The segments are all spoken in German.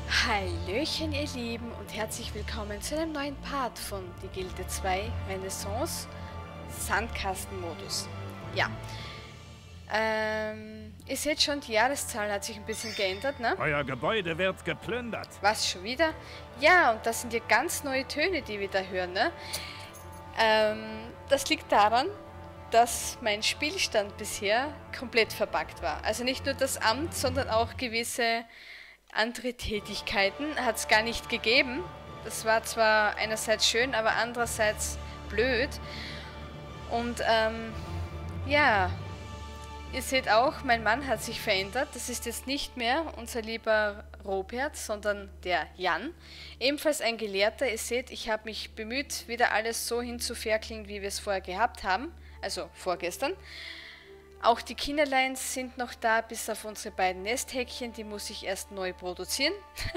Hallöchen ihr Lieben und herzlich willkommen zu einem neuen Part von Die Gilde 2 Renaissance Sandkastenmodus. Ja, ihr seht schon, die Jahreszahl hat sich ein bisschen geändert, ne? Euer Gebäude wird geplündert. Was, schon wieder? Ja, und das sind ja ganz neue Töne, die wir da hören, ne? Das liegt daran, dass mein Spielstand bisher komplett verbuggt war. Also nicht nur das Amt, sondern auch gewisse andere Tätigkeiten hat es gar nicht gegeben. Das war zwar einerseits schön, aber andererseits blöd. Und ja, ihr seht auch, mein Mann hat sich verändert. Das ist jetzt nicht mehr unser lieber Robert, sondern der Jan. Ebenfalls ein Gelehrter. Ihr seht, ich habe mich bemüht, wieder alles so hinzuferkeln, wie wir es vorher gehabt haben. Also vorgestern. Auch die Kinderlein sind noch da, bis auf unsere beiden Nesthäkchen. Die muss ich erst neu produzieren.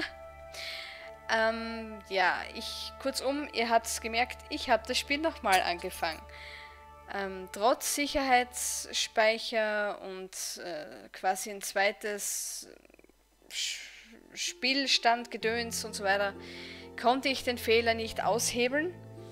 Ja, kurzum, ihr habt es gemerkt, ich habe das Spiel nochmal angefangen. Trotz Sicherheitsspeicher und quasi ein zweites Spielstandgedöns und so weiter, konnte ich den Fehler nicht aushebeln.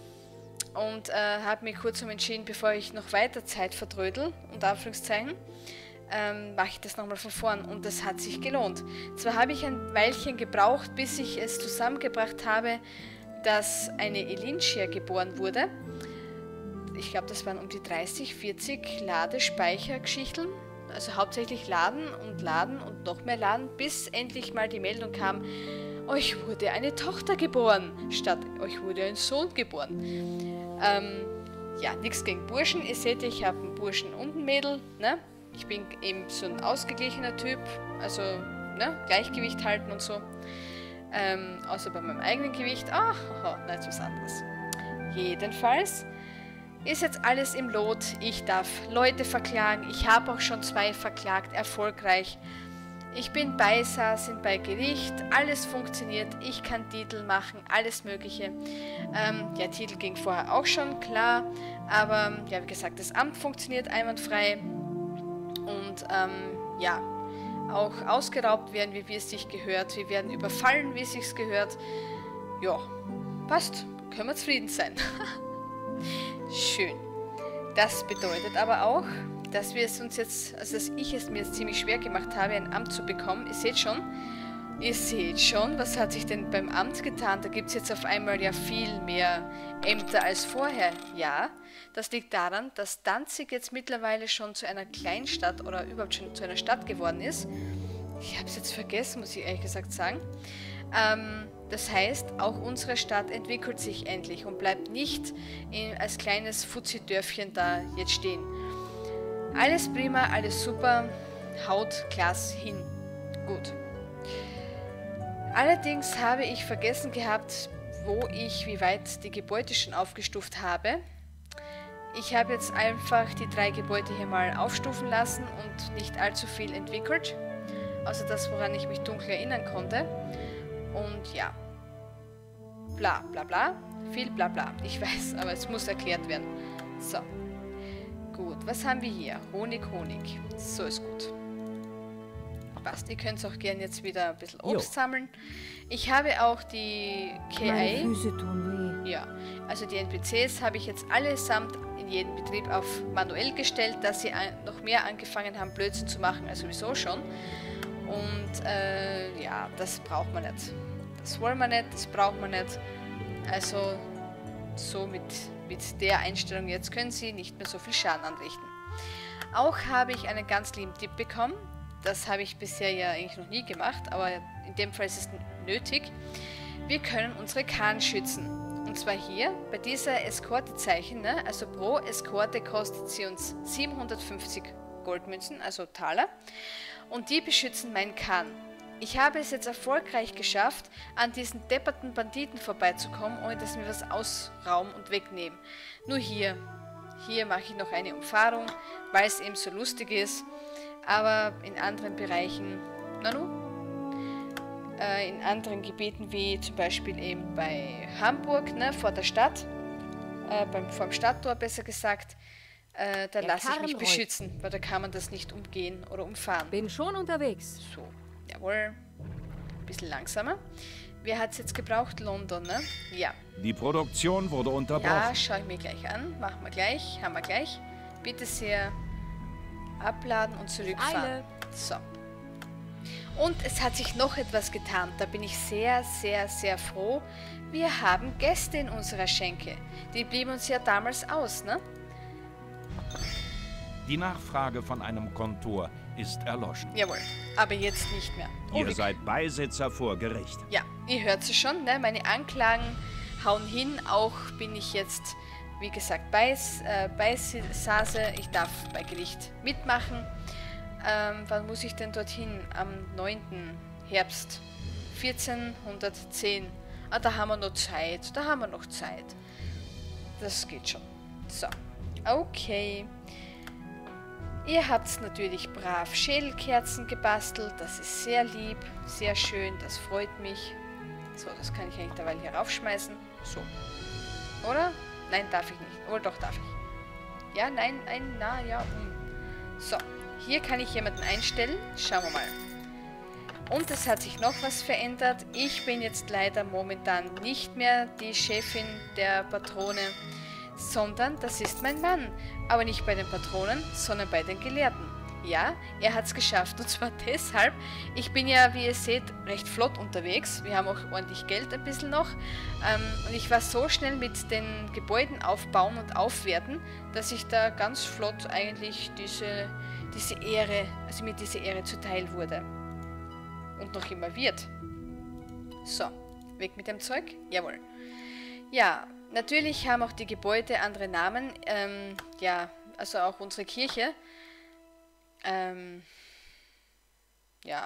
Und habe mich kurzum entschieden, bevor ich noch weiter Zeit vertrödel, unter Anführungszeichen, mache ich das nochmal von vorn. Und das hat sich gelohnt. Zwar habe ich ein Weilchen gebraucht, bis ich es zusammengebracht habe, dass eine Elinchia geboren wurde. Ich glaube, das waren um die 30, 40 Ladespeichergeschichten. Also hauptsächlich laden und noch mehr laden, bis endlich mal die Meldung kam, euch wurde eine Tochter geboren, statt euch wurde ein Sohn geboren. Ja, nichts gegen Burschen. Ihr seht, ich habe einen Burschen und ein Mädel. Ne? Ich bin eben so ein ausgeglichener Typ. Also, ne? Gleichgewicht halten und so. Außer bei meinem eigenen Gewicht. Ach, nein, ist was anderes. Jedenfalls ist jetzt alles im Lot. Ich darf Leute verklagen. Ich habe auch schon 2 verklagt, erfolgreich. Ich bin beisaßen bei Gericht, alles funktioniert, ich kann Titel machen, alles mögliche. Ja, Titel ging vorher auch schon, klar, aber ja, wie gesagt, das Amt funktioniert einwandfrei und ja, auch ausgeraubt werden wir, wie es sich gehört, wir werden überfallen, wie es sich gehört. Ja, passt, können wir zufrieden sein. Schön. Das bedeutet aber auch, dass wir es uns jetzt, also dass ich es mir jetzt ziemlich schwer gemacht habe, ein Amt zu bekommen. Ihr seht schon, was hat sich denn beim Amt getan? Da gibt es jetzt auf einmal ja viel mehr Ämter als vorher. Ja, das liegt daran, dass Danzig jetzt mittlerweile schon zu einer Kleinstadt oder überhaupt schon zu einer Stadt geworden ist. Ich habe es jetzt vergessen, muss ich ehrlich gesagt sagen. Das heißt, auch unsere Stadt entwickelt sich endlich und bleibt nicht als kleines Fuzzi-Dörfchen da jetzt stehen. Alles prima, alles super, haut klasse hin. Gut. Allerdings habe ich vergessen gehabt, wie weit die Gebäude schon aufgestuft habe. Ich habe jetzt einfach die 3 Gebäude hier mal aufstufen lassen und nicht allzu viel entwickelt. Außer das, woran ich mich dunkel erinnern konnte. Und ja, bla bla bla, viel bla bla. Ich weiß, aber es muss erklärt werden. So. Gut, was haben wir hier? Honig, Honig. So ist gut. Passt, ihr könnt auch gerne jetzt wieder ein bisschen Obst sammeln. Ich habe auch die KI. Meine Füße tun weh. Ja, also die NPCs habe ich jetzt allesamt in jedem Betrieb auf manuell gestellt, dass sie noch mehr angefangen haben, Blödsinn zu machen, als sowieso schon. Und ja, das braucht man nicht. Das wollen wir nicht, das braucht man nicht. Also so mit der Einstellung jetzt können Sie nicht mehr so viel Schaden anrichten. Auch habe ich einen ganz lieben Tipp bekommen. Das habe ich bisher ja eigentlich noch nie gemacht, aber in dem Fall ist es nötig. Wir können unsere Kahn schützen. Und zwar hier bei dieser Eskortezeichen, ne? Also pro Eskorte kostet sie uns 750 Goldmünzen, also Taler. Und die beschützen meinen Kahn. Ich habe es jetzt erfolgreich geschafft, an diesen depperten Banditen vorbeizukommen, ohne dass wir was ausrauben und wegnehmen. Nur hier mache ich noch eine Umfahrung, weil es eben so lustig ist. Aber in anderen Bereichen, in anderen Gebieten wie zum Beispiel eben bei Hamburg, ne, vor der Stadt, vor dem Stadttor besser gesagt, da lasse ich mich beschützen, weil da kann man das nicht umgehen oder umfahren. Bin schon unterwegs. So, jawohl. bisschen langsamer. Wer hat es jetzt gebraucht? London, ne? Ja. Die Produktion wurde unterbrochen. Ja, schaue ich mir gleich an. Machen wir gleich. Haben wir gleich. Bitte sehr abladen und zurückfahren. So. Und es hat sich noch etwas getan. Da bin ich sehr, sehr, sehr froh. Wir haben Gäste in unserer Schenke. Die blieben uns ja damals aus, ne? Die Nachfrage von einem Kontor ist erloschen. Jawohl, aber jetzt nicht mehr. Ihr seid Beisitzer vor Gericht. Ja, ihr hört es schon, ne? Meine Anklagen hauen hin. Auch bin ich jetzt, wie gesagt, Beisase. Ich darf bei Gericht mitmachen. Wann muss ich denn dorthin? Am 9. Herbst 1410. Ah, da haben wir noch Zeit. Da haben wir noch Zeit. Das geht schon. So, okay. Ihr habt natürlich brav Schädelkerzen gebastelt. Das ist sehr lieb, sehr schön. Das freut mich. So, das kann ich eigentlich derweil hier raufschmeißen. So. Oder? Nein, darf ich nicht. Oder doch, darf ich. Ja, nein, na, ja. So, hier kann ich jemanden einstellen. Schauen wir mal. Und es hat sich noch was verändert. Ich bin jetzt leider momentan nicht mehr die Chefin der Patrone, sondern das ist mein Mann. Aber nicht bei den Patronen, sondern bei den Gelehrten. Ja, er hat es geschafft. Und zwar deshalb, ich bin ja, wie ihr seht, recht flott unterwegs. Wir haben auch ordentlich Geld ein bisschen noch. Und ich war so schnell mit den Gebäuden aufbauen und aufwerten, dass ich da ganz flott eigentlich diese Ehre, also mir diese Ehre zuteil wurde. Und noch immer wird. So, weg mit dem Zeug. Jawohl. Ja, natürlich haben auch die Gebäude andere Namen. Ja, also auch unsere Kirche. Ja.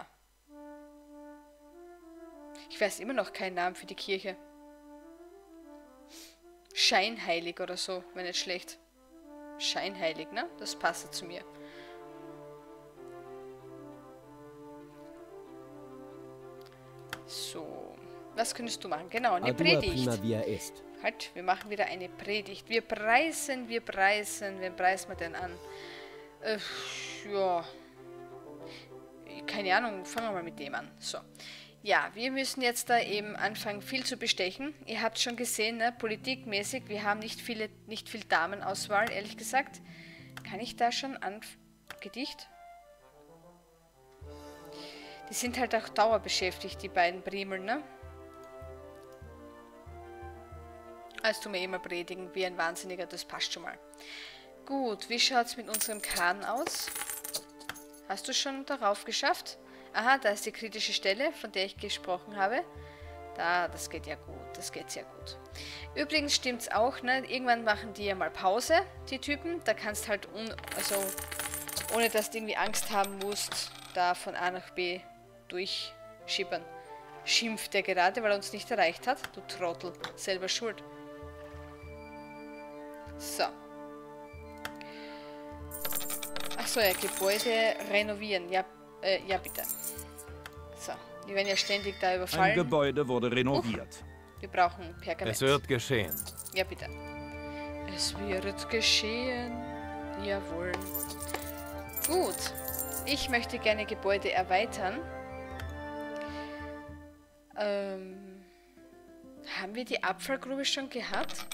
Ich weiß immer noch keinen Namen für die Kirche. Scheinheilig oder so, wenn nicht schlecht. Scheinheilig, ne? Das passt zu mir. So, was könntest du machen? Genau, eine Predigt. Halt, wir machen wieder eine Predigt. Wir preisen, wen preisen wir denn an? Ja, keine Ahnung, fangen wir mal mit dem an. So, ja, wir müssen jetzt da eben anfangen, viel zu bestechen. Ihr habt schon gesehen, ne, politikmäßig, wir haben nicht viel Damenauswahl, ehrlich gesagt. Kann ich da schon Gedicht? Die sind halt auch dauerbeschäftigt, die beiden Primeln, ne? Als du mir immer predigen, wie ein Wahnsinniger, das passt schon mal. Gut, wie schaut es mit unserem Kahn aus? Hast du schon darauf geschafft? Aha, da ist die kritische Stelle, von der ich gesprochen habe. Da, das geht ja gut, das geht sehr gut. Übrigens stimmt's auch, ne? Irgendwann machen die ja mal Pause, die Typen. Da kannst halt, ohne dass du irgendwie Angst haben musst, da von A nach B durchschippern. Schimpft er gerade, weil er uns nicht erreicht hat? Du Trottel, selber schuld. So. Achso, ja, Gebäude renovieren. Ja, ja bitte. So, die werden ja ständig da überfallen. Ein Gebäude wurde renoviert. Wir brauchen Pergament. Es wird geschehen. Ja, bitte. Es wird geschehen. Jawohl. Gut. Ich möchte gerne Gebäude erweitern. Haben wir die Abfallgrube schon gehabt?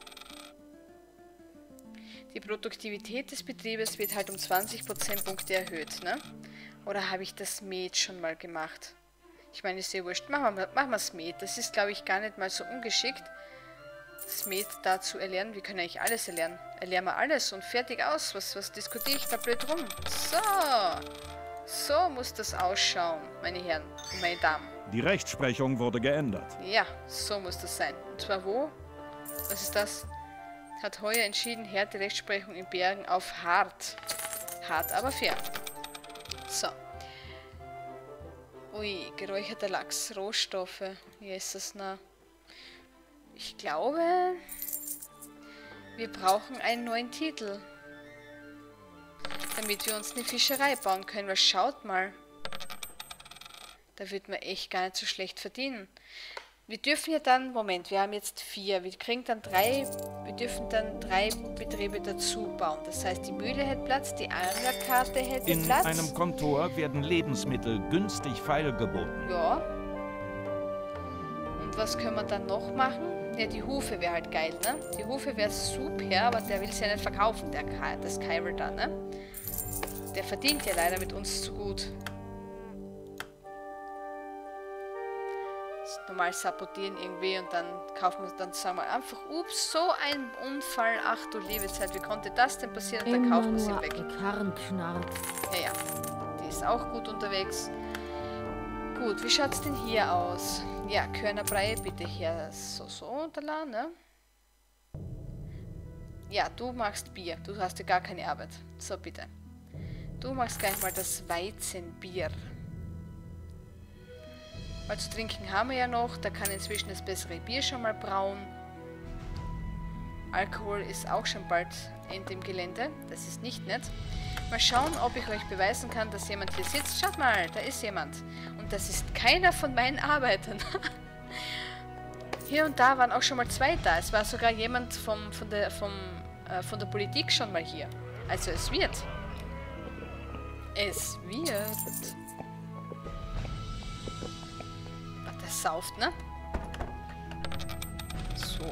Die Produktivität des Betriebes wird halt um 20 Prozentpunkte erhöht, ne? Oder habe ich das Met schon mal gemacht? Ich meine, ist ja wurscht. Machen wir das Met. Das ist, glaube ich, gar nicht mal so ungeschickt, das Met da zu erlernen. Wir können eigentlich alles erlernen. Erlernen wir alles und fertig aus. Was diskutiere ich da blöd rum? So. So muss das ausschauen, meine Herren und meine Damen. Die Rechtsprechung wurde geändert. Ja, so muss das sein. Und zwar wo? Was ist das? Hat heuer entschieden, Härte Rechtsprechung in Bergen auf hart. Hart, aber fair. So. Ui, geräucherter Lachs, Rohstoffe. Jesus, na. Ich glaube, wir brauchen einen neuen Titel. Damit wir uns eine Fischerei bauen können. Weil schaut mal. Da wird man echt gar nicht so schlecht verdienen. Wir dürfen ja dann, Moment, wir haben jetzt 4. Wir kriegen dann 3, wir dürfen dann 3 Betriebe dazu bauen. Das heißt, die Mühle hätte Platz, die Anglerkarte hätte Platz. In einem Kontor werden Lebensmittel günstig feilgeboten. Ja, Und was können wir dann noch machen? Ja, die Hufe wäre halt geil, ne? Die Hufe wäre super, aber der will sie ja nicht verkaufen, das Kyrie da, ne? Der verdient ja leider mit uns zu gut. Normal sabotieren irgendwie und dann kaufen wir dann, sagen wir einfach, ups, so ein Unfall, ach du liebe Zeit, wie konnte das denn passieren? Und dann kaufen wir sie weg. Ja, die ist auch gut unterwegs. Gut, wie schaut's denn hier aus? Ja, Körnerbrei bitte her, so, da, ne? Ja, du machst Bier, du hast ja gar keine Arbeit. So, bitte. Du machst gleich mal das Weizenbier. Weil zu trinken haben wir ja noch. Da kann inzwischen das bessere Bier schon mal brauen. Alkohol ist auch schon bald Ende im Gelände. Das ist nicht nett. Mal schauen, ob ich euch beweisen kann, dass jemand hier sitzt. Schaut mal, da ist jemand. Und das ist keiner von meinen Arbeitern. Hier und da waren auch schon mal 2 da. Es war sogar jemand von der Politik schon mal hier. Also es wird. Es wird. Sauft, ne? So.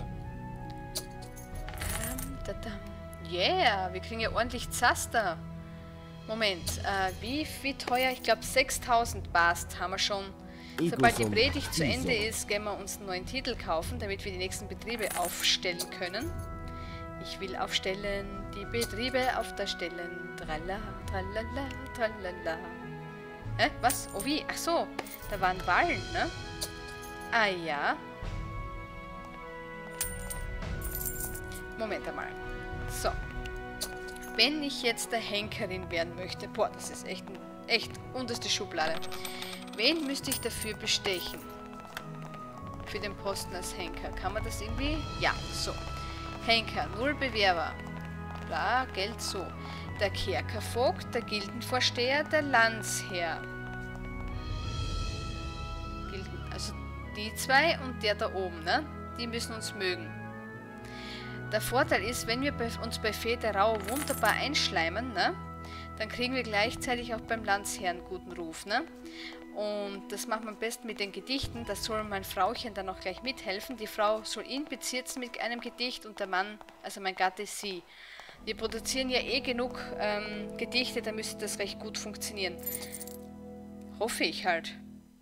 Yeah, wir kriegen ja ordentlich Zaster. Moment, wie teuer? Ich glaube 6000 Bast haben wir schon. Sobald die Predigt zu Ende ist, gehen wir uns einen neuen Titel kaufen, damit wir die nächsten Betriebe aufstellen können. Ich will aufstellen, die Betriebe auf der Stellen. Tralla, tralala, tralala. Hä? Was? Oh wie? Ach so, da waren Wahlen, ne? Ah ja. Moment einmal. So. Wenn ich jetzt der Henkerin werden möchte, boah, das ist echt unterste Schublade. Wen müsste ich dafür bestechen? Für den Posten als Henker. Kann man das irgendwie? Ja, so. Henker, 0 Bewerber. Bla, Geld so. Der Kerkervogt, der Gildenvorsteher, der Landsherr. Also die 2 und der da oben, ne? Die müssen uns mögen. Der Vorteil ist, wenn wir uns bei Federau wunderbar einschleimen, ne? Dann kriegen wir gleichzeitig auch beim Landsherrn einen guten Ruf, ne? Und das machen wir am besten mit den Gedichten. Das soll mein Frauchen dann auch gleich mithelfen. Die Frau soll ihn bezirzen mit einem Gedicht und der Mann, also mein Gatte, sie. Wir produzieren ja eh genug Gedichte, da müsste das recht gut funktionieren. Hoffe ich halt.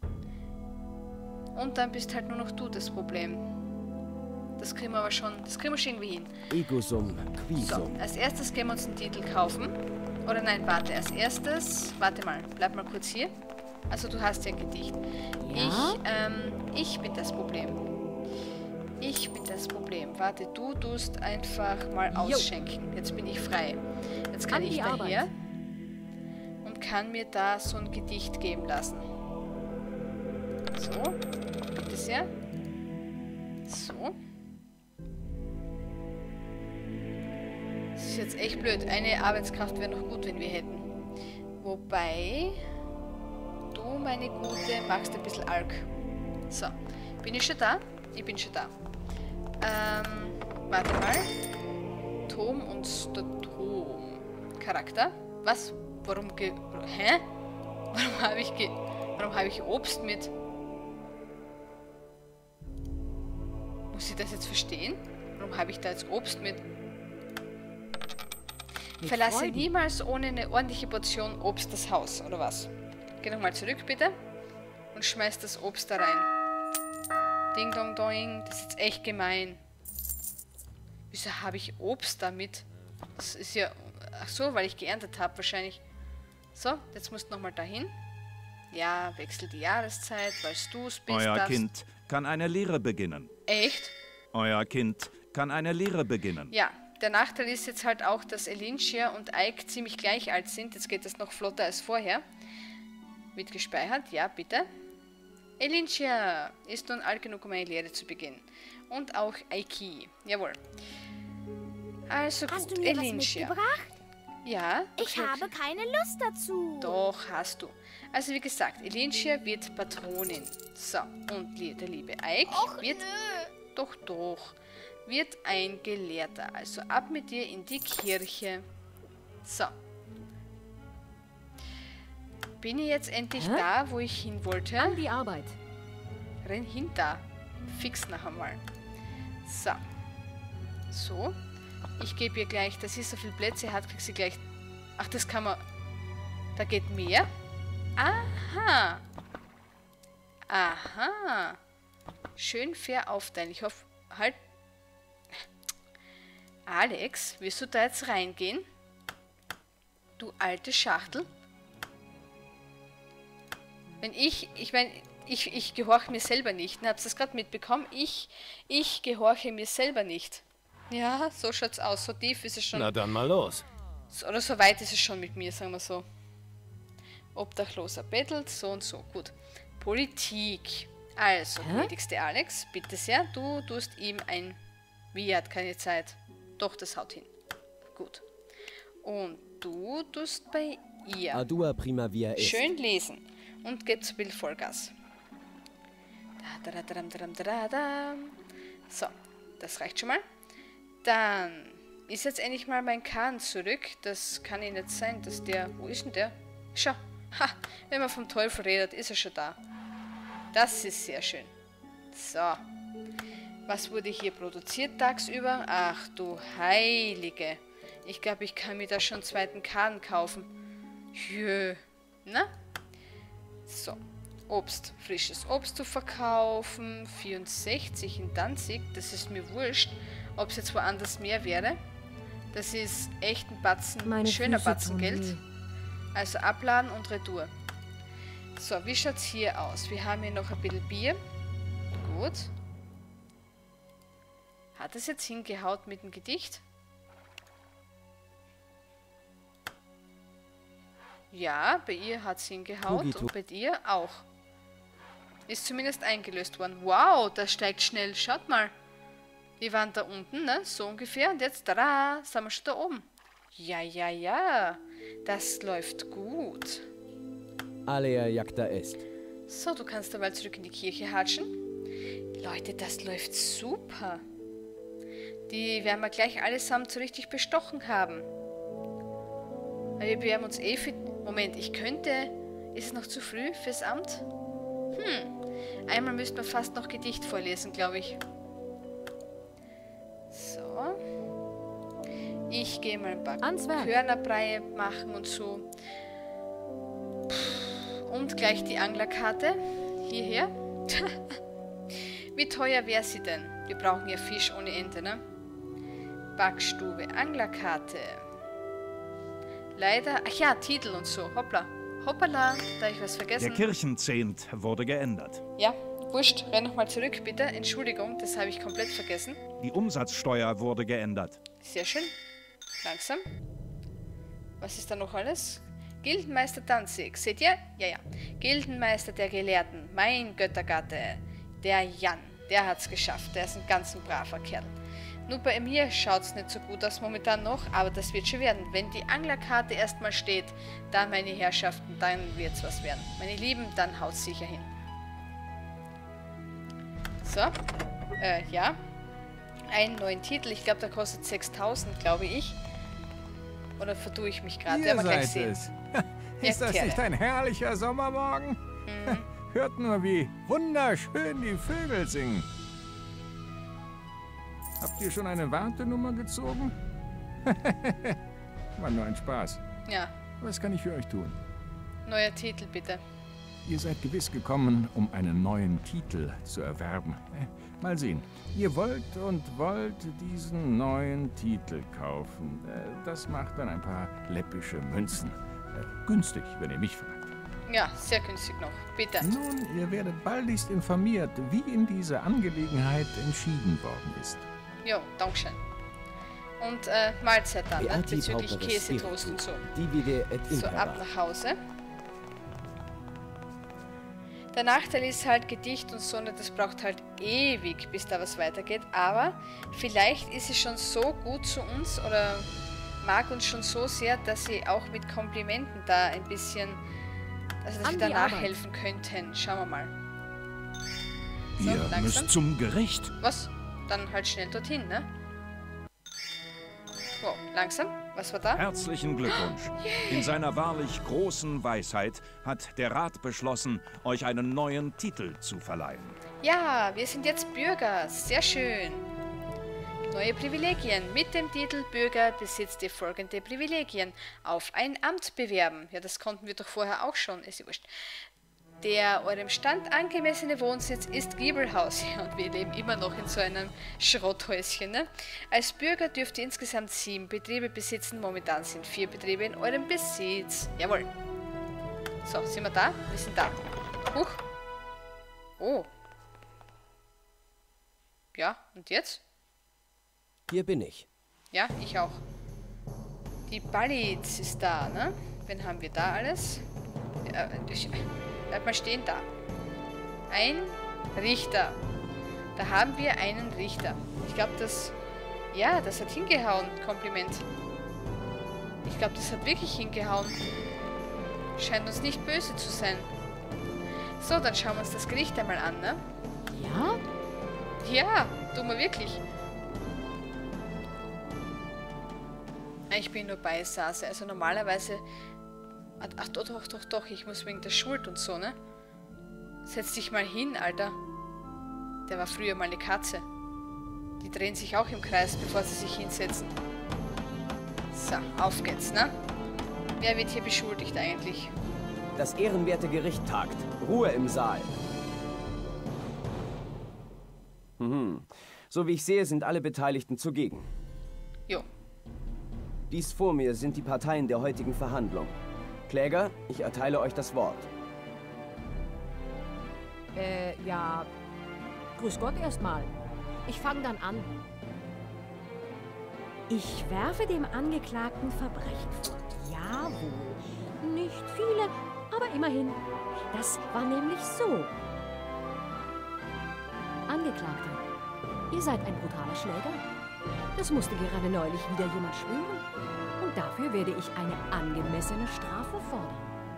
Und dann bist halt nur noch du das Problem. Das kriegen wir aber schon, irgendwie hin. So, als erstes gehen wir uns einen Titel kaufen. Oder nein, warte, als erstes, warte mal, bleib mal kurz hier. Also du hast ja ein Gedicht. Ja? Ich bin das Problem. Ich bin das Problem. Warte, du tust einfach mal ausschenken. Jetzt bin ich frei. Jetzt kann ich daher und kann mir da so ein Gedicht geben lassen. So, bitte sehr. So. Das ist jetzt echt blöd. Eine Arbeitskraft wäre noch gut, wenn wir hätten. Wobei, du, meine Gute, machst ein bisschen Alk. So, bin ich schon da? Ich bin schon da. Warte mal. Tom und Statom. Charakter. Was? Warum hä? Warum habe ich Obst mit? Muss ich das jetzt verstehen? Warum habe ich da jetzt Obst mit? Verlasse niemals ohne eine ordentliche Portion Obst das Haus, oder was? Geh nochmal zurück, bitte. Und schmeiß das Obst da rein. Ding dong doing. Das ist jetzt echt gemein. Wieso habe ich Obst damit? Das ist ja... Ach so, weil ich geerntet habe wahrscheinlich. So, jetzt musst du nochmal dahin. Ja, wechsel die Jahreszeit, weil du es bist. Euer Kind kann eine Lehre beginnen. Echt? Euer Kind kann eine Lehre beginnen. Ja, der Nachteil ist jetzt halt auch, dass Elintia und Ike ziemlich gleich alt sind. Jetzt geht das noch flotter als vorher. Wird gespeichert, ja, bitte. Elintia ist nun alt genug, um eine Lehre zu beginnen. Und auch Ike. Jawohl. Also gut, hast du mir Elintia. Was mitgebracht? Ja. Ich habe keine Lust dazu. Doch, hast du. Also wie gesagt, Elintia wird Patronin. So, und der liebe Ike wird... Nö. Doch. Wird ein Gelehrter. Also ab mit dir in die Kirche. So. Bin ich jetzt endlich da, wo ich hin wollte? An die Arbeit. Renn hin da. fix noch einmal. So. So. Ich gebe ihr gleich, dass sie so viele Plätze hat, kriegt sie gleich... Ach, das kann man... Da geht mehr. Aha. Aha. Schön fair aufteilen. Ich hoffe, halt... Alex, willst du da jetzt reingehen? Du alte Schachtel. Wenn ich meine, ich gehorche mir selber nicht. Habt ihr das gerade mitbekommen? Ich gehorche mir selber nicht. Ja, so schaut's aus. So tief ist es schon. Na dann mal los. Oder so weit ist es schon mit mir, sagen wir so. Obdachloser bettelt, so und so. Gut. Politik. Also, gnädigste Alex, bitte sehr, du tust ihm ein... Wie, er hat keine Zeit. Doch, das haut hin. Gut. Und du tust bei ihr. Ardua prima via est. Schön lesen. Und gebt so ein bisschen Vollgas. So, das reicht schon mal. Dann ist jetzt endlich mal mein Kahn zurück. Das kann ja nicht sein, dass der... Wo ist denn der? Schau. Ha, wenn man vom Teufel redet, ist er schon da. Das ist sehr schön. So. Was wurde hier produziert tagsüber? Ach du Heilige. Ich glaube, ich kann mir da schon einen zweiten Kahn kaufen. Jö. Na? So. Obst. Frisches Obst zu verkaufen. 64 in Danzig. Das ist mir wurscht, ob es jetzt woanders mehr wäre. Das ist echt ein Batzen, ein schöner Batzen Geld. Also abladen und Retour. So, wie schaut es hier aus? Wir haben hier noch ein bisschen Bier. Gut. Hat es jetzt hingehaut mit dem Gedicht? Ja, bei ihr hat es hingehaut und bei dir auch. Ist zumindest eingelöst worden. Wow, das steigt schnell. Schaut mal. Wir waren da unten, ne? So ungefähr. Und jetzt, tada, sind wir schon da oben. Ja, ja, ja. Das läuft gut. Alea jacta est. So, du kannst dabei zurück in die Kirche hatschen. Leute, das läuft super. Die werden wir gleich allesamt so richtig bestochen haben. Wir bewerben uns eh für... Moment, ich könnte... Ist es noch zu früh fürs Amt? Einmal müsste man fast noch Gedicht vorlesen, glaube ich. So. Ich gehe mal ein paar Körnerbreie machen und so. Und gleich die Anglerkarte. Hierher. Wie teuer wäre sie denn? Wir brauchen ja Fisch ohne Ende, ne? Backstube, Anglerkarte. Leider... Ach ja, Titel und so. Hoppla. Hoppala, da habe ich was vergessen. Der Kirchenzehnt wurde geändert. Ja, wurscht. Renn nochmal zurück, bitte. Entschuldigung, das habe ich komplett vergessen. Die Umsatzsteuer wurde geändert. Sehr schön. Langsam. Was ist da noch alles? Gildenmeister Danzig. Seht ihr? Ja, ja. Gildenmeister der Gelehrten. Mein Göttergatte. Der Jan. Der hat's geschafft. Der ist ein ganz braver Kerl. Nur bei mir schaut's nicht so gut aus momentan noch, aber das wird schon werden. Wenn die Anglerkarte erstmal steht, dann, meine Herrschaften, dann wird's was werden. Meine Lieben, dann haut's sicher hin. So. Ja. Einen neuen Titel. Ich glaube, der kostet 6000, glaube ich. Oder vertue ich mich gerade? Werden wir gleich sehen. Ist das nicht ein herrlicher Sommermorgen? Hört nur, wie wunderschön die Vögel singen. Habt ihr schon eine Wartenummer gezogen? War nur ein Spaß. Ja. Was kann ich für euch tun? Neuer Titel, bitte. Ihr seid gewiss gekommen, um einen neuen Titel zu erwerben. Mal sehen. Ihr wollt diesen neuen Titel kaufen. Das macht dann ein paar läppische Münzen. Günstig, wenn ihr mich fragt. Ja, sehr günstig noch. Bitte. Nun, ihr werdet baldigst informiert, wie in dieser Angelegenheit entschieden worden ist. Jo, Dankeschön. Und Mahlzeit dann, ne? Bezüglich Käsetoast und so. So, ab nach Hause. Der Nachteil ist halt Gedicht und so, das braucht halt ewig, bis da was weitergeht. Aber vielleicht ist sie schon so gut zu uns oder mag uns schon so sehr, dass sie auch mit Komplimenten da ein bisschen, also dass wir da nachhelfen könnten. Schauen wir mal. So, Ihr langsam. müsst zum Gericht. Was? Dann halt schnell dorthin, ne? Wow, langsam. Was war da? Herzlichen Glückwunsch. In seiner wahrlich großen Weisheit hat der Rat beschlossen, euch einen neuen Titel zu verleihen. Ja, wir sind jetzt Bürger. Sehr schön. Neue Privilegien. Mit dem Titel Bürger besitzt ihr folgende Privilegien. Auf ein Amt bewerben. Ja, das konnten wir doch vorher auch schon. Ist ja wurscht. Der eurem Stand angemessene Wohnsitz ist Giebelhaus. Ja, und wir leben immer noch in so einem Schrotthäuschen. Ne? Als Bürger dürft ihr insgesamt 7 Betriebe besitzen. Momentan sind 4 Betriebe in eurem Besitz. Jawohl. So, sind wir da? Wir sind da. Huch. Oh. Ja, und jetzt? Hier bin ich. Ja, ich auch. Die Baliz ist da, ne? Wen haben wir da alles? Bleib mal stehen da. Ein Richter. Da haben wir einen Richter. Ich glaube, das... Ja, das hat hingehauen. Kompliment. Ich glaube, das hat wirklich hingehauen. Scheint uns nicht böse zu sein. So, dann schauen wir uns das Gericht einmal an, ne? Ja? Ja, tun wir wirklich. Ich bin nur Beisaße. Also normalerweise... Ach, doch. Ich muss wegen der Schuld und so, ne? Setz dich mal hin, Alter. Der war früher mal eine Katze. Die drehen sich auch im Kreis, bevor sie sich hinsetzen. So, auf geht's, ne? Wer wird hier beschuldigt eigentlich? Das ehrenwerte Gericht tagt. Ruhe im Saal. So wie ich sehe, sind alle Beteiligten zugegen. Jo. Dies vor mir sind die Parteien der heutigen Verhandlung. Kläger, ich erteile euch das Wort. Ja. Grüß Gott erstmal. Ich fange dann an. Ich werfe dem Angeklagten Verbrechen vor. Jawohl. Nicht viele, aber immerhin. Das war nämlich so. Angeklagter, ihr seid ein brutaler Schläger. Das musste gerade neulich wieder jemand schwören. Und dafür werde ich eine angemessene Strafe fordern.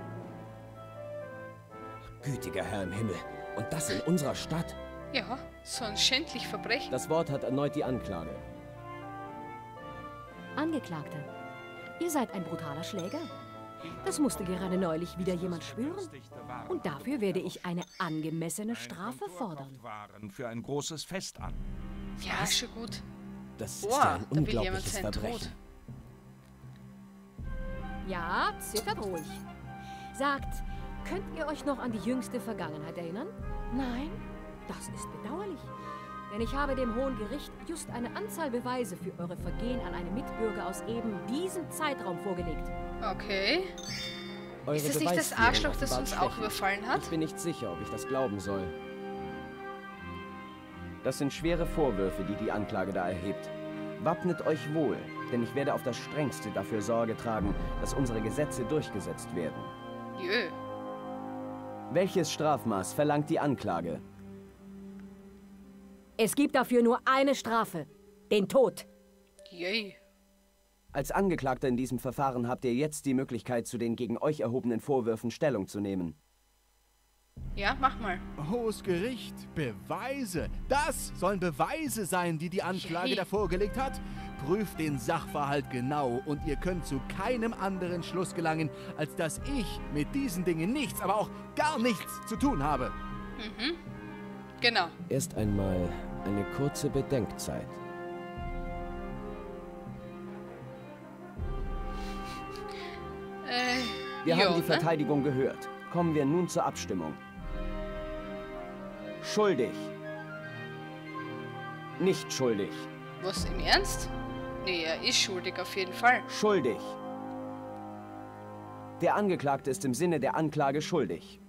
Gütiger Herr im Himmel. Und das in unserer Stadt? Ja, so ein schändlich Verbrechen. Das Wort hat erneut die Anklage. Angeklagter, ihr seid ein brutaler Schläger. Das musste gerade neulich wieder jemand schwören. Und dafür werde ich eine angemessene Strafe fordern. Für ein großes Fest an. Ja, schon gut. Das ist ja ein da will jemand unglaubliches seinen Verbrechen. Tod. Ja, zittert ruhig. Sagt, könnt ihr euch noch an die jüngste Vergangenheit erinnern? Nein? Das ist bedauerlich. Denn ich habe dem Hohen Gericht just eine Anzahl Beweise für eure Vergehen an einem Mitbürger aus eben diesem Zeitraum vorgelegt. Okay. Eure Ist das nicht das Beweisführung Arschloch, das offenbart uns auch schwächend. überfallen hat? Ich bin nicht sicher, ob ich das glauben soll. Das sind schwere Vorwürfe, die die Anklage da erhebt. Wappnet euch wohl, denn ich werde auf das Strengste dafür Sorge tragen, dass unsere Gesetze durchgesetzt werden. Jö. Welches Strafmaß verlangt die Anklage? Es gibt dafür nur eine Strafe. Den Tod. Jö. Als Angeklagter in diesem Verfahren habt ihr jetzt die Möglichkeit, zu den gegen euch erhobenen Vorwürfen Stellung zu nehmen. Ja, mach mal. Hohes Gericht, Beweise. Das sollen Beweise sein, die die Anklage da vorgelegt hat. Prüft den Sachverhalt genau und ihr könnt zu keinem anderen Schluss gelangen, als dass ich mit diesen Dingen nichts, aber auch gar nichts zu tun habe. Mhm. Genau. Erst einmal eine kurze Bedenkzeit. Wir haben die Verteidigung gehört. Kommen wir nun zur Abstimmung. Schuldig. Nicht schuldig. Was, im Ernst? Nee, er ist schuldig auf jeden Fall. Schuldig. Der Angeklagte ist im Sinne der Anklage schuldig.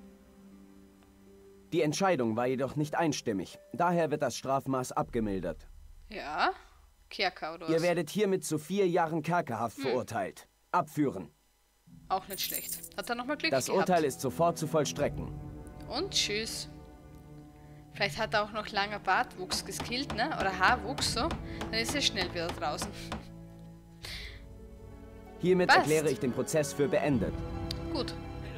Die Entscheidung war jedoch nicht einstimmig. Daher wird das Strafmaß abgemildert. Ja? Kerker oder was? Ihr werdet hiermit zu 4 Jahren Kerkerhaft verurteilt. Abführen. Auch nicht schlecht. Hat er nochmal Glück Das gehabt. Urteil ist sofort zu vollstrecken. Und tschüss. Vielleicht hat er auch noch langer Bartwuchs geskillt, ne? Oder Haarwuchs, so. Dann ist er schnell wieder draußen. Hiermit Passt. erkläre ich den Prozess für beendet. Gut.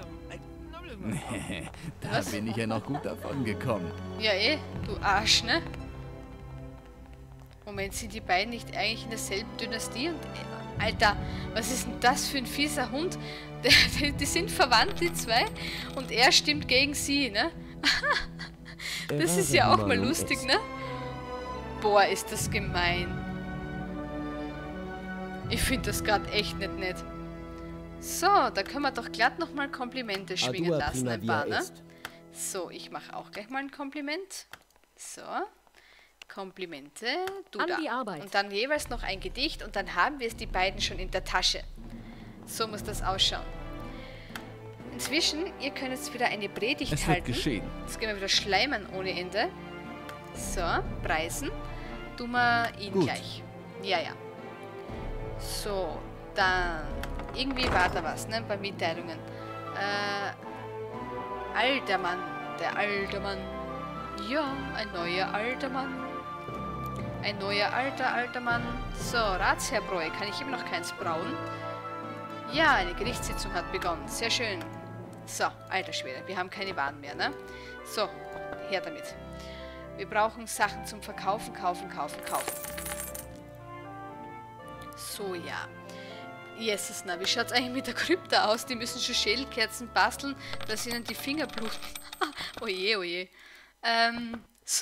Da Was? bin ich ja noch gut davon gekommen. Ja, du Arsch, ne? Moment, sind die beiden nicht eigentlich in derselben Dynastie? Und, Alter, was ist denn das für ein fieser Hund? Die sind verwandt, die zwei. Und er stimmt gegen sie, ne? Das ist ja auch mal lustig, ne? Boah, ist das gemein. Ich finde das gerade echt nicht nett. So, da können wir doch glatt nochmal Komplimente schwingen lassen, ein paar, ne? So, ich mache auch gleich mal ein Kompliment. So. Komplimente, du An da. die Arbeit. Und dann jeweils noch ein Gedicht und dann haben wir es die beiden schon in der Tasche. So muss das ausschauen. Inzwischen, ihr könnt jetzt wieder eine Predigt Es wird halten. geschehen. Jetzt gehen wir wieder schleimen ohne Ende. So, preisen. Tun wir ihn Gut. gleich. Ja, ja. So, dann. Irgendwie war da was, ne? Bei Mitteilungen. Alter Mann. Der alte Mann. Ja, ein neuer alter Mann. Ein neuer alter Mann. So, Ratsherrbräu. Kann ich immer noch keins brauen? Ja, eine Gerichtssitzung hat begonnen. Sehr schön. So, alter Schwede. Wir haben keine Waren mehr, ne? So, her damit. Wir brauchen Sachen zum Verkaufen, kaufen. So, ja. Jesus, na, wie schaut's eigentlich mit der Krypta aus? Die müssen schon Schädelkerzen basteln, dass ihnen die Finger bluten. Oje, oje. So.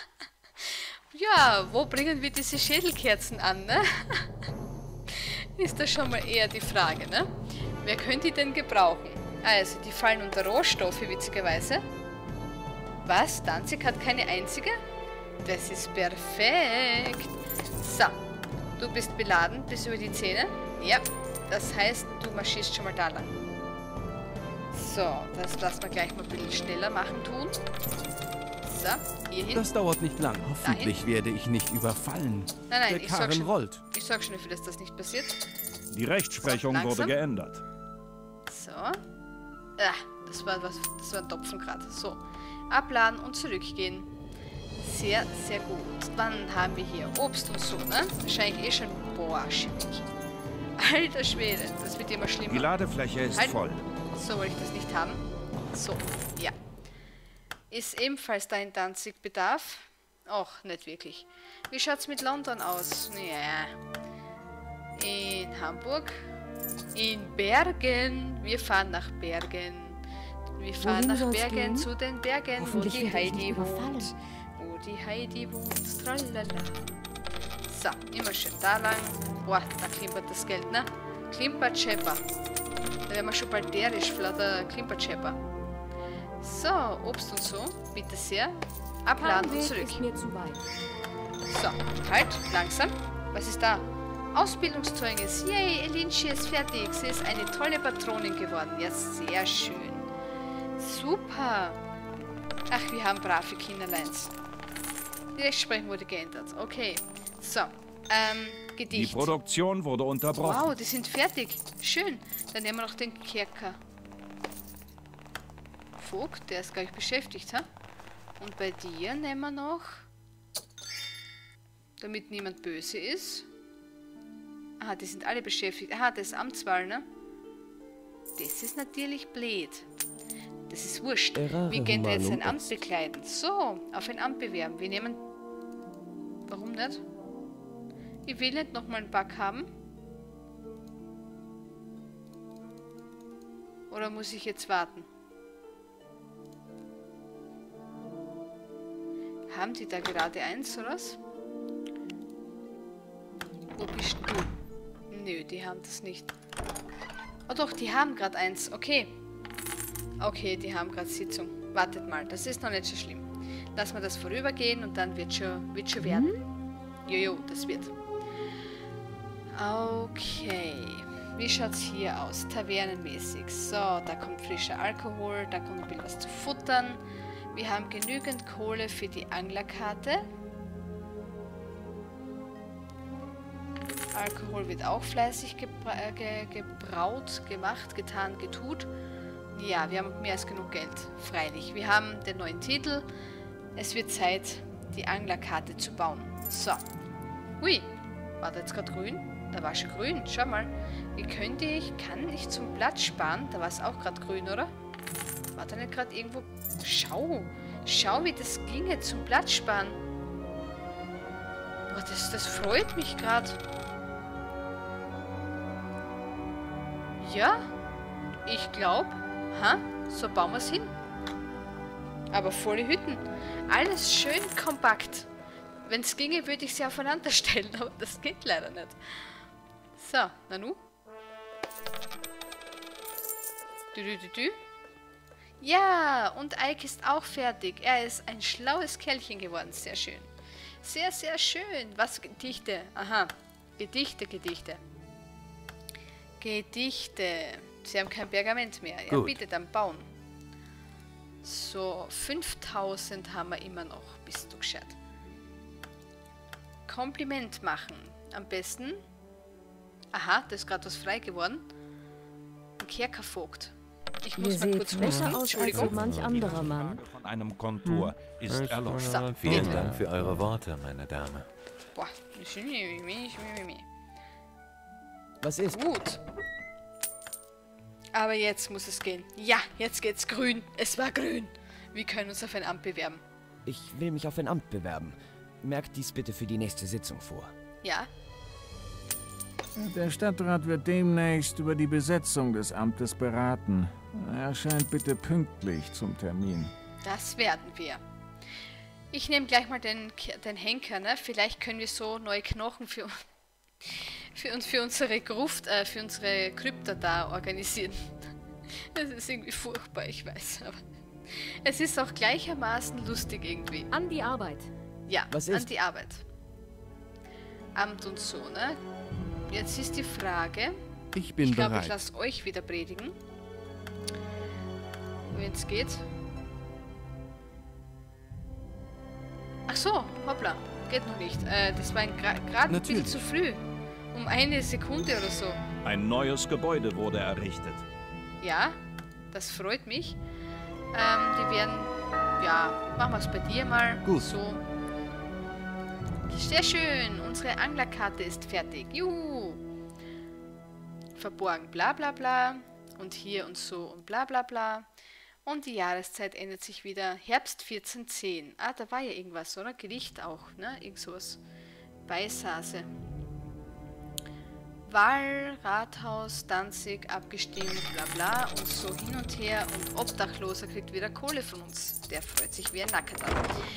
Ja, wo bringen wir diese Schädelkerzen an, ne? Ist das schon mal eher die Frage, ne? Wer könnte die denn gebrauchen? Also, die fallen unter Rohstoffe, witzigerweise. Was? Danzig hat keine einzige? Das ist perfekt. So, du bist beladen bis über die Zähne. Ja, das heißt, du marschierst schon mal da lang. So, das lassen wir gleich mal ein bisschen schneller machen tun. So, hier hin. Das dauert nicht lang. Hoffentlich werde ich nicht überfallen. Nein, Der ich sag Karren schon, rollt. ich sag schon dafür, dass das nicht passiert. Die Rechtsprechung So, wurde langsam. geändert. So. Das war ein Topfen gerade. So. Abladen und zurückgehen. Sehr, sehr gut. Dann haben wir hier Obst und so, ne? Wahrscheinlich eh schon. Boah, schwierig. Alter Schwede, das wird immer schlimmer. Die Ladefläche ist Halt. voll. So wollte ich das nicht haben. So, ja. Ist ebenfalls da in Danzig Bedarf? Och, nicht wirklich. Wie schaut's mit London aus? Ja. In Hamburg. In Bergen. Wir fahren nach Bergen. Wir fahren Wohin nach soll's Bergen gehen? zu den Bergen, Hoffentlich wo die werde ich Heidi nicht überfallen. wohnt. Wo die Heidi wohnt. Tralala. So, immer schön da lang. Boah, da klimpert das Geld, ne? Klimpert Schepper. Da werden wir schon bald derisch, der Klimpert Schepper. So, Obst und so. Bitte sehr. Abladen Kein und Weg zurück. ist mir zu weit. So, halt, langsam. Was ist da? Ausbildungszeugnis. Yay, Elinchi ist fertig. Sie ist eine tolle Patronin geworden. Ja, sehr schön. Super. Ach, wir haben brave Kinderleins. Die Rechtsprechung wurde geändert. Okay. So, Die Gedicht. Produktion wurde unterbrochen. Wow, die sind fertig. Schön. Dann nehmen wir noch den Kerker. Vogt, der ist, glaube ich, beschäftigt, ha? Und bei dir nehmen wir noch, damit niemand böse ist. Aha, die sind alle beschäftigt. Aha, das ist Amtswahl, ne? Das ist natürlich blöd. Das ist wurscht. Wir gehen da jetzt ein Amt bekleiden. So, auf ein Amt bewerben. Wir nehmen... Warum nicht? Ich will nicht nochmal einen Bug haben. Oder muss ich jetzt warten? Haben die da gerade eins, oder was? Wo bist du? Nö, die haben das nicht. Oh doch, die haben gerade eins. Okay. Okay, die haben gerade Sitzung. Wartet mal, das ist noch nicht so schlimm. Lass mal das vorübergehen und dann wird schon werden. Jojo, das wird. Okay. Wie schaut's hier aus? Tavernenmäßig. So, da kommt frischer Alkohol, da kommt ein bisschen was zu futtern. Wir haben genügend Kohle für die Anglerkarte. Alkohol wird auch fleißig gebraut, gemacht, getan, getut. Ja, wir haben mehr als genug Geld, freilich. Wir haben den neuen Titel. Es wird Zeit, die Anglerkarte zu bauen. So. Hui, war da jetzt gerade grün? Da war schon grün, schau mal. Wie könnte ich, kann ich zum Platz sparen? Da war es auch gerade grün, oder? War da nicht gerade irgendwo... Schau, wie das ginge zum Platz sparen. Boah, das freut mich gerade. Ja, ich glaube, so bauen wir es hin. Aber volle Hütten. Alles schön kompakt. Wenn es ginge, würde ich sie aufeinander stellen, aber das geht leider nicht. So, Nanu. Ja, und Ike ist auch fertig. Er ist ein schlaues Kerlchen geworden. Sehr schön. Sehr, sehr schön. Was? Gedichte. Aha. Gedichte. Sie haben kein Pergament mehr. Ja, bitte dann bauen. So, 5000 haben wir immer noch. Bist du gescheit. Kompliment machen. Am besten. Aha, da ist gerade was frei geworden. Ein Kerkervogt. Ich muss mal kurz besser aus als so manch anderer Mann. Von einem Kontor ist erloschen. So, Vielen Dank für eure Worte, meine Dame. Boah. Was ist? Gut. Aber jetzt muss es gehen. Ja, jetzt geht's grün. Es war grün. Wir können uns auf ein Amt bewerben. Ich will mich auf ein Amt bewerben. Merkt dies bitte für die nächste Sitzung vor. Ja? Der Stadtrat wird demnächst über die Besetzung des Amtes beraten. Erscheint bitte pünktlich zum Termin. Das werden wir. Ich nehme gleich mal den Henker, ne? Vielleicht können wir so neue Knochen für unsere Gruft, für unsere Krypta da organisieren. Das ist irgendwie furchtbar, ich weiß, aber es ist auch gleichermaßen lustig irgendwie. An die Arbeit. Ja, Was ist? an die Arbeit. Amt und so, ne? Jetzt ist die Frage. Ich bin Ich glaube, bereit. ich lasse euch wieder predigen. Wenn es geht. Ach so, hoppla. Geht noch nicht. Das war gerade ein bisschen Natürlich. zu früh. Um eine Sekunde oder so. Ein neues Gebäude wurde errichtet. Ja, das freut mich. Die werden... Ja, machen wir es bei dir mal. Gut. So. Sehr schön. Unsere Anglerkarte ist fertig. Juhu. Verborgen, bla bla bla. Und hier und so und bla bla bla. Und die Jahreszeit ändert sich wieder. Herbst 1410. Ah, da war ja irgendwas, oder? Gericht auch, ne? Irgend sowas. Beisase. Wahl, Rathaus, Danzig, abgestimmt, bla bla und so hin und her. Und Obdachloser kriegt wieder Kohle von uns. Der freut sich wie ein Nackerter.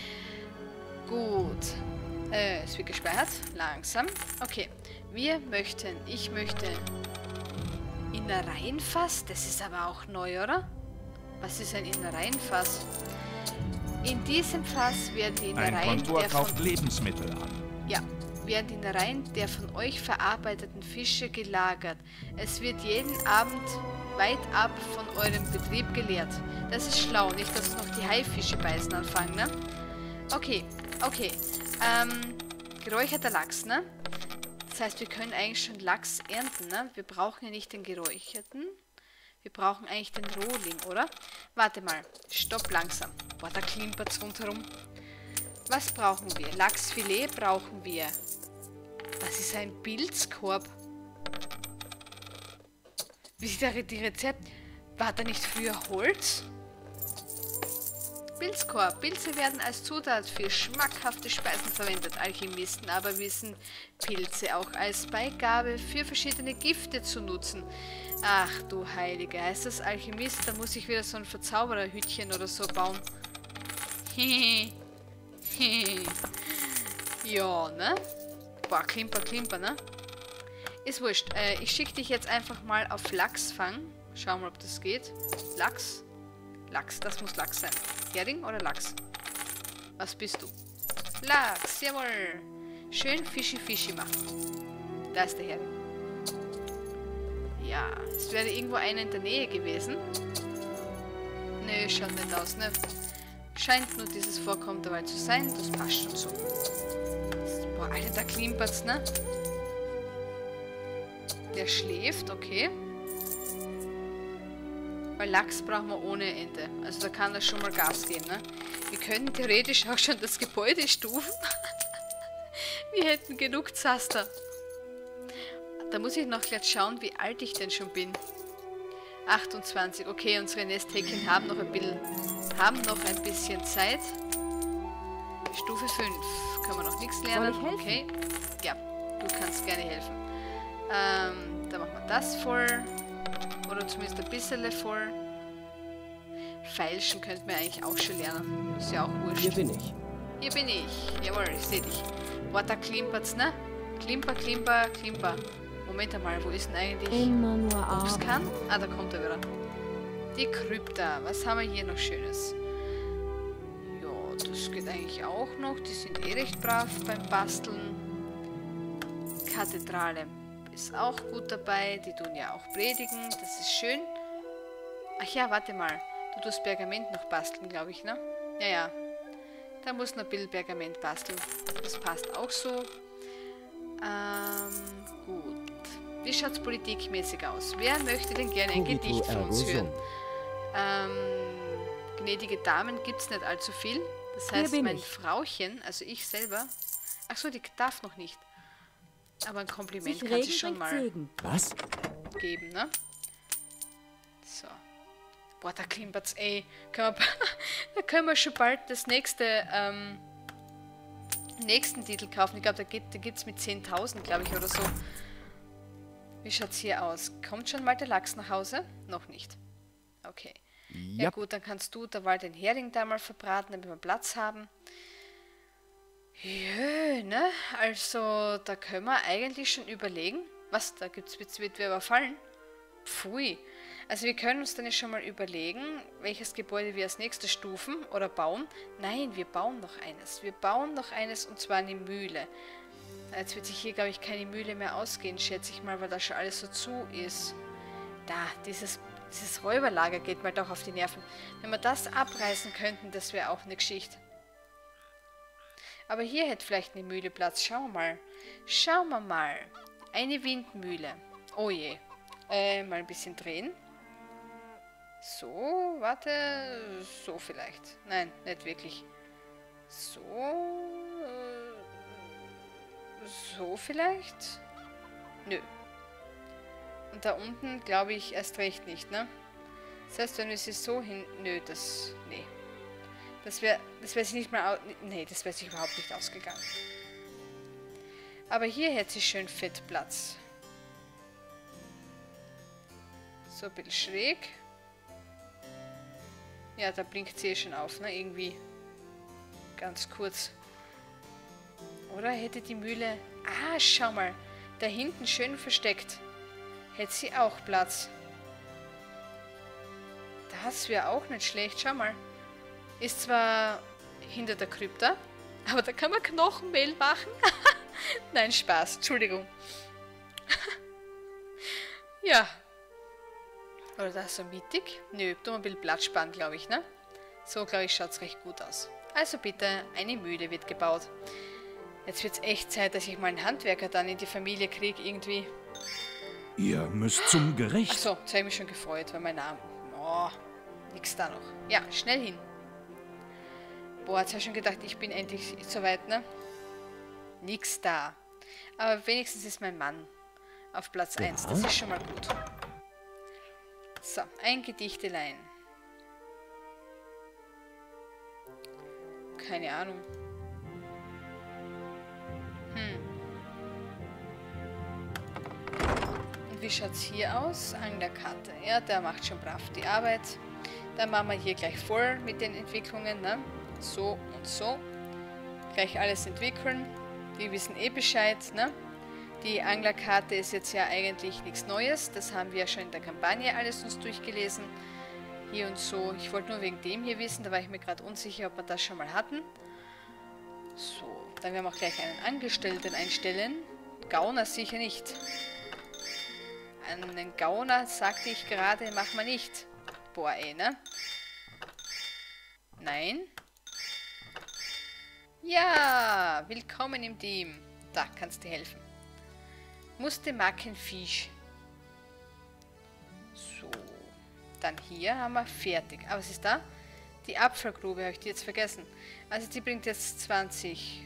Gut. Es wird gespeichert. Langsam. Okay. Ich möchte Innereienfass. Das ist aber auch neu, oder? Was ist ein Innereienfass? In diesem Fass werden die Ein Innereien Kontor kauft Lebensmittel an. ja, werden die Innereien der von euch verarbeiteten Fische gelagert. Es wird jeden Abend weit ab von eurem Betrieb geleert. Das ist schlau, nicht, dass noch die Haifische beißen anfangen, ne? Okay, okay. Geräucherter Lachs, ne? Das heißt, wir können eigentlich schon Lachs ernten, ne? Wir brauchen ja nicht den geräucherten. Wir brauchen eigentlich den Rohling, oder? Warte mal. Stopp langsam. Boah, da klimpert's rundherum. Was brauchen wir? Lachsfilet brauchen wir. Das ist ein Pilzkorb. Wie sieht die Rezept? War da nicht früher Holz? Pilzkorb. Pilze werden als Zutat für schmackhafte Speisen verwendet. Alchemisten aber wissen Pilze auch als Beigabe für verschiedene Gifte zu nutzen. Ach du Heilige, heißt das Alchemist? Da muss ich wieder so ein Verzaubererhütchen oder so bauen. Ja, ne? Boah, klimper, ne? Ist wurscht. Ich schicke dich jetzt einfach mal auf Lachsfang. Schauen wir, ob das geht. Lachs. Lachs, das muss Lachs sein. Hering oder Lachs? Was bist du? Lachs, jawohl. Schön Fischi machen. Da ist der Hering. Ja, es wäre irgendwo einer in der Nähe gewesen. Nö, schaut nicht aus, ne? Scheint nur dieses Vorkommen dabei zu sein. Das passt schon so. Boah, Alter, da klimpert's, ne? Der schläft, okay. Weil Lachs brauchen wir ohne Ende. Also da kann er schon mal Gas geben, ne? Wir können theoretisch auch schon das Gebäude stufen. Wir hätten genug Zaster. Da muss ich noch gleich schauen, wie alt ich denn schon bin. 28. Okay, unsere Nesthäkchen haben noch ein bisschen Zeit. Stufe 5. Können wir noch nichts lernen. Soll ich helfen? Okay. Ja, du kannst gerne helfen. Da machen wir das voll. Oder zumindest ein bisschen voll. Feilschen könnten wir eigentlich auch schon lernen. Ist ja auch wurscht. Hier bin ich. Hier bin ich. Jawohl, ich sehe dich. Boah, da klimpert's, ne? Klimper, klimper, klimper. Moment einmal, wo ist denn eigentlich Immer nur Obskan? Ah, da kommt er wieder. Die Krypta. Was haben wir hier noch Schönes? Ja, das geht eigentlich auch noch. Die sind eh recht brav beim Basteln. Kathedrale ist auch gut dabei. Die tun ja auch predigen. Das ist schön. Ach ja, warte mal. Du tust Pergament noch basteln, glaube ich, ne? Ja, ja. Da muss noch ein bisschen Pergament basteln. Das passt auch so. Gut. Wie schaut es politikmäßig aus? Wer möchte denn gerne ein Gedicht von uns hören? Gnädige Damen gibt es nicht allzu viel. Das heißt, mein Frauchen, also ich selber... Ach so, die darf noch nicht. Aber ein Kompliment kann sie schon mal geben, ne? So. Boah, da klimpert's, ey. Da können wir schon bald das nächste, nächsten Titel kaufen. Ich glaube, da geht's mit 10.000, glaube ich, oder so. Wie schaut's hier aus? Kommt schon mal der Lachs nach Hause? Noch nicht. Okay. Ja gut, dann kannst du da mal den Hering da mal verbraten, damit wir Platz haben. Jö, ne? Also, da können wir eigentlich schon überlegen. Was, da wird wer überfallen? Pfui. Also wir können uns dann ja schon mal überlegen, welches Gebäude wir als nächstes stufen oder bauen. Nein, wir bauen noch eines. Wir bauen noch eines, und zwar eine Mühle. Jetzt wird sich hier, glaube ich, keine Mühle mehr ausgehen, schätze ich mal, weil da schon alles so zu ist. Da, dieses Räuberlager geht mir doch auf die Nerven. Wenn wir das abreißen könnten, das wäre auch eine Geschichte. Aber hier hätte vielleicht eine Mühle Platz. Schauen wir mal. Schauen wir mal. Eine Windmühle. Oh je. Mal ein bisschen drehen. So, warte. So vielleicht. Nein, nicht wirklich. So. So vielleicht? Nö. Und da unten glaube ich erst recht nicht, ne? Das heißt, wenn wir sie so hin... Nö, das... Nee. Das wäre sich nicht mal... Nee, das wäre sich überhaupt nicht ausgegangen. Aber hier hätte sie schön fett Platz. So ein bisschen schräg. Ja, da blinkt sie eh schon auf, ne? Irgendwie. Ganz kurz. Oder hätte die Mühle... Ah, schau mal. Da hinten schön versteckt. Hätte sie auch Platz. Das wäre auch nicht schlecht. Schau mal. Ist zwar hinter der Krypta, aber da kann man Knochenmehl machen. Nein, Spaß. Entschuldigung. Ja. Oder da so mittig. Nö, tun wir ein bisschen Platz sparen, glaube ich, ne? So, glaube ich, schaut es recht gut aus. Also bitte, eine Mühle wird gebaut. Jetzt wird es echt Zeit, dass ich mal einen Handwerker dann in die Familie kriege, irgendwie. Ihr müsst zum Gericht. Achso, jetzt habe ich mich schon gefreut, weil mein Name... Oh, nix da noch. Ja, schnell hin. Boah, jetzt habe ich schon gedacht, ich bin endlich soweit, ne? Nix da. Aber wenigstens ist mein Mann auf Platz 1. Das ist schon mal gut. So, ein Gedichtelein. Keine Ahnung. Und wie schaut es hier aus? Anglerkarte. Ja, der macht schon brav die Arbeit. Dann machen wir hier gleich voll mit den Entwicklungen, ne? So und so. Gleich alles entwickeln. Die wissen eh Bescheid, ne? Die Anglerkarte ist jetzt ja eigentlich nichts Neues. Das haben wir ja schon in der Kampagne alles uns durchgelesen. Hier und so. Ich wollte nur wegen dem hier wissen. Da war ich mir gerade unsicher, ob wir das schon mal hatten. So. Dann werden wir auch gleich einen Angestellten einstellen. Gauner sicher nicht. Einen Gauner, sagte ich gerade, machen wir nicht. Boah, ey, ne? Nein. Ja, willkommen im Team. Da, kannst du helfen. Musste Mackenfisch. So. Dann hier haben wir fertig. Aber was ist da? Die Abfallgrube, habe ich die jetzt vergessen. Also die bringt jetzt 20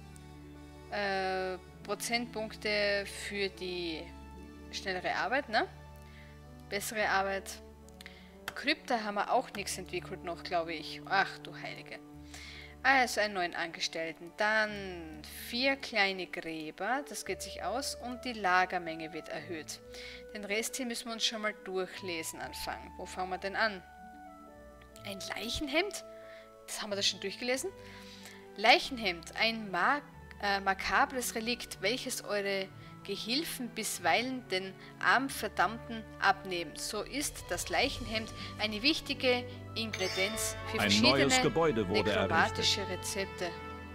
Prozentpunkte für die schnellere Arbeit, ne? Bessere Arbeit. Krypta haben wir auch nichts entwickelt noch, glaube ich. Ach du Heilige. Also einen neuen Angestellten. Dann 4 kleine Gräber, das geht sich aus. Und die Lagermenge wird erhöht. Den Rest hier müssen wir uns schon mal durchlesen anfangen. Wo fangen wir denn an? Ein Leichenhemd? Das haben wir da schon durchgelesen. Leichenhemd, ein makabres Relikt, welches eure Gehilfen bisweilen den Armverdammten abnehmen. So ist das Leichenhemd eine wichtige Ingredienz für verschiedene nekromatische Rezepte.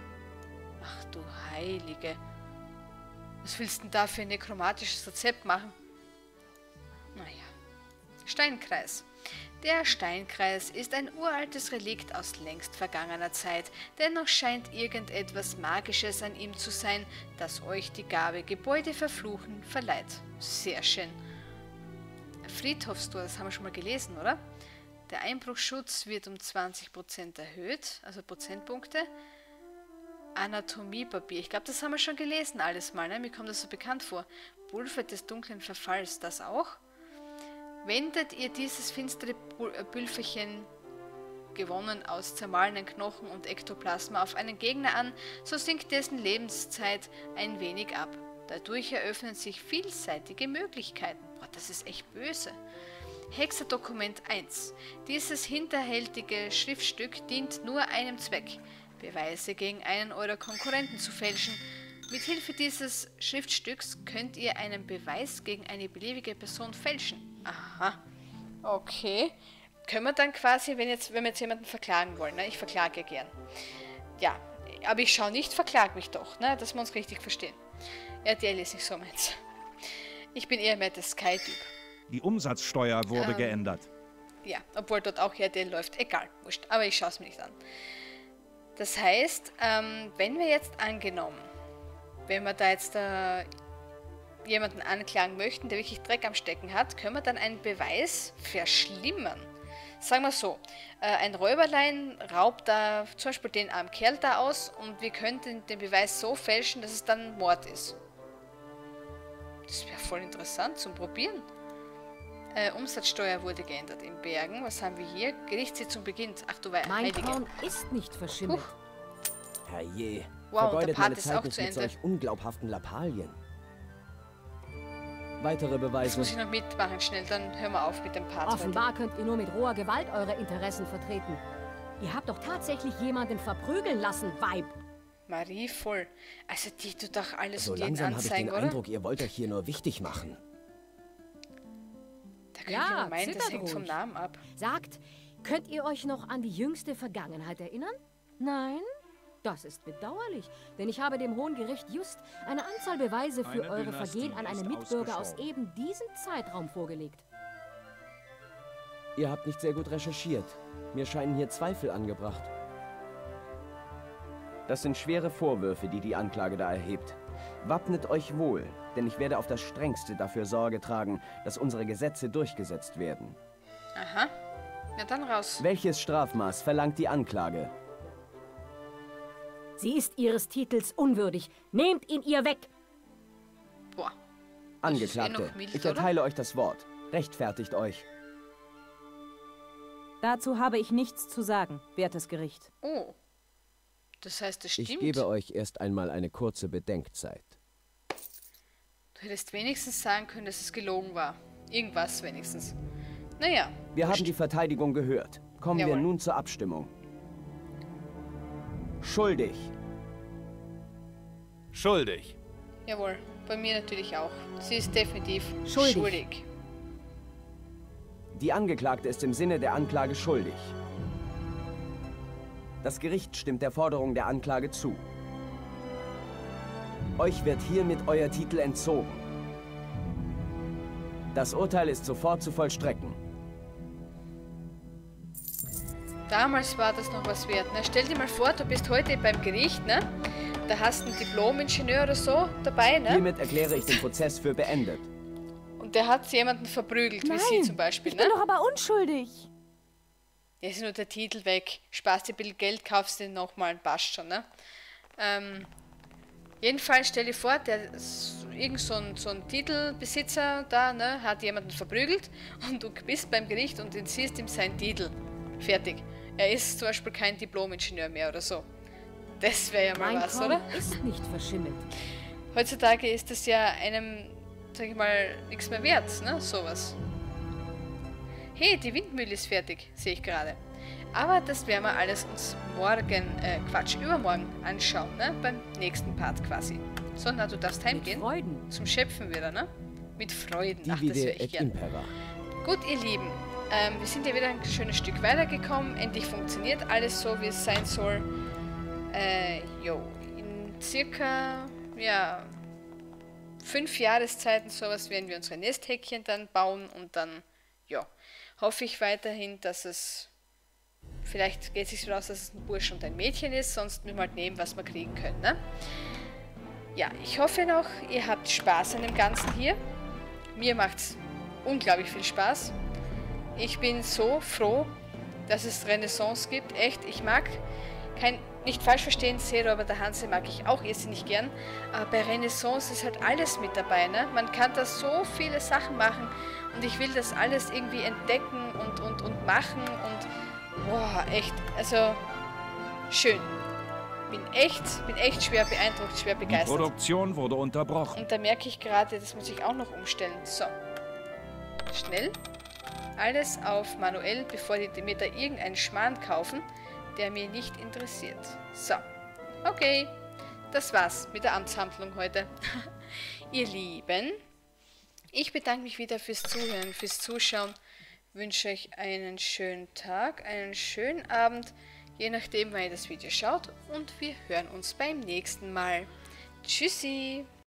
Ach du Heilige. Was willst du denn da für ein nekromatisches Rezept machen? Naja. Steinkreis. Der Steinkreis ist ein uraltes Relikt aus längst vergangener Zeit, dennoch scheint irgendetwas Magisches an ihm zu sein, das euch die Gabe Gebäude verfluchen verleiht. Sehr schön. Friedhofstor, das haben wir schon mal gelesen, oder? Der Einbruchschutz wird um 20% erhöht, also Prozentpunkte. Anatomiepapier, ich glaube, das haben wir schon gelesen alles mal, ne? Mir kommt das so bekannt vor. Pulver des dunklen Verfalls, das auch. Wendet ihr dieses finstere Pülferchen, gewonnen aus zermahlenen Knochen und Ektoplasma, auf einen Gegner an, so sinkt dessen Lebenszeit ein wenig ab. Dadurch eröffnen sich vielseitige Möglichkeiten. Boah, das ist echt böse. Hexerdokument 1. Dieses hinterhältige Schriftstück dient nur einem Zweck: Beweise gegen einen eurer Konkurrenten zu fälschen. Mithilfe dieses Schriftstücks könnt ihr einen Beweis gegen eine beliebige Person fälschen. Aha. Okay. Können wir dann quasi, wenn wir jetzt jemanden verklagen wollen, ne? Ich verklage gern. Ja, aber ich schaue nicht, verklag mich doch, ne? Dass wir uns richtig verstehen. RTL ist nicht so meins. Ich bin eher mehr der Sky-Typ. Die Umsatzsteuer wurde geändert. Ja, obwohl dort auch RTL läuft. Egal, wurscht. Aber ich schaue es mir nicht an. Das heißt, wenn wir jetzt angenommen, wenn wir da jetzt jemanden anklagen möchten, der wirklich Dreck am Stecken hat, können wir dann einen Beweis verschlimmern. Sagen wir so, ein Räuberlein raubt da zum Beispiel den armen Kerl da aus und wir könnten den Beweis so fälschen, dass es dann Mord ist. Das wäre voll interessant zum Probieren. Umsatzsteuer wurde geändert in Bergen. Was haben wir hier? Gerichtssitzung beginnt. Ach du Mein Korn ist nicht verschimmelt. Herrje, wow, vergeudet meine Zeit nicht mit solch unglaubhaften Lappalien. Weitere Beweise. Das muss ich noch mitmachen, schnell, dann hören wir auf mit dem Part. Offenbar könnt ihr nur mit roher Gewalt eure Interessen vertreten. Ihr habt doch tatsächlich jemanden verprügeln lassen, Weib. Marie voll. Also die tut doch alles so und jeden langsam habe ich anzeigen, den oder? Eindruck, ihr wollt euch hier nur wichtig machen. Da könnt ihr nur meinen, das hängt ruhig. vom Namen ab. Sagt, könnt ihr euch noch an die jüngste Vergangenheit erinnern? Nein? Das ist bedauerlich, denn ich habe dem Hohen Gericht just eine Anzahl Beweise für eure Vergehen an einen Mitbürger aus eben diesem Zeitraum vorgelegt. Ihr habt nicht sehr gut recherchiert. Mir scheinen hier Zweifel angebracht. Das sind schwere Vorwürfe, die die Anklage da erhebt. Wappnet euch wohl, denn ich werde auf das Strengste dafür Sorge tragen, dass unsere Gesetze durchgesetzt werden. Aha. Na dann raus. Welches Strafmaß verlangt die Anklage? Sie ist ihres Titels unwürdig. Nehmt ihn ihr weg! Boah. Angeklagte, mild, ich erteile euch das Wort. Rechtfertigt euch. Dazu habe ich nichts zu sagen, wertes Gericht. Oh. Das heißt, es stimmt. Ich gebe euch erst einmal eine kurze Bedenkzeit. Du hättest wenigstens sagen können, dass es gelogen war. Irgendwas wenigstens. Naja. Wir haben die Verteidigung gehört. Kommen wir nun zur Abstimmung. Schuldig. Schuldig. Jawohl, bei mir natürlich auch. Sie ist definitiv schuldig. schuldig. Die Angeklagte ist im Sinne der Anklage schuldig. Das Gericht stimmt der Forderung der Anklage zu. Euch wird hiermit euer Titel entzogen. Das Urteil ist sofort zu vollstrecken. Damals war das noch was wert, ne? Stell dir mal vor, du bist heute beim Gericht, ne? Da hast du einen Diplom-Ingenieur oder so dabei, ne? Hiermit erkläre ich den Prozess für beendet. Und der hat jemanden verprügelt, wie sie zum Beispiel, ich ne? bin doch aber unschuldig. Ja, ist nur der Titel weg. Sparst dir ein bisschen Geld, kaufst den nochmal, passt schon, ne? Jedenfalls stell dir vor, irgend so ein Titelbesitzer da, ne, hat jemanden verprügelt und du bist beim Gericht und entziehst ihm seinen Titel. Fertig. Er ist zum Beispiel kein Diplom-Ingenieur mehr oder so. Das wäre ja mal mein was, Korn oder? ist nicht verschimmelt. Heutzutage ist das ja einem, sag ich mal, nichts mehr wert, ne? Sowas. Hey, die Windmühle ist fertig, sehe ich gerade. Aber das werden wir alles uns übermorgen anschauen, ne? Beim nächsten Part quasi. So, na, du darfst heimgehen. Mit Freuden. Zum Schöpfen wieder, ne? Mit Freuden. Ach, das Divide wäre ich et gern. impera. Gut, ihr Lieben. Wir sind ja wieder ein schönes Stück weitergekommen. Endlich funktioniert alles so, wie es sein soll. In circa, ja, 5 Jahreszeiten sowas werden wir unsere Nesthäkchen dann bauen und dann, ja, hoffe ich weiterhin, dass es, vielleicht geht es sich so aus, dass es ein Bursch und ein Mädchen ist, sonst müssen wir halt nehmen, was wir kriegen können, ne? Ja, ich hoffe noch, ihr habt Spaß an dem Ganzen hier. Mir macht es unglaublich viel Spaß. Ich bin so froh, dass es Renaissance gibt. Echt, ich mag nicht falsch verstehen, Zero, aber der Hanse mag ich auch irrsinnig gern. Aber bei Renaissance ist halt alles mit dabei, ne? Man kann da so viele Sachen machen und ich will das alles irgendwie entdecken und machen und boah, echt, also schön. Bin echt schwer beeindruckt, schwer Die begeistert. Produktion wurde unterbrochen. Und da merke ich gerade, das muss ich auch noch umstellen. So, schnell. Alles auf manuell, bevor die mir da irgendeinen Schmarrn kaufen, der mir nicht interessiert. So, okay. Das war's mit der Amtshandlung heute. Ihr Lieben, ich bedanke mich wieder fürs Zuhören, fürs Zuschauen. Wünsche euch einen schönen Tag, einen schönen Abend, je nachdem, wann ihr das Video schaut. Und wir hören uns beim nächsten Mal. Tschüssi!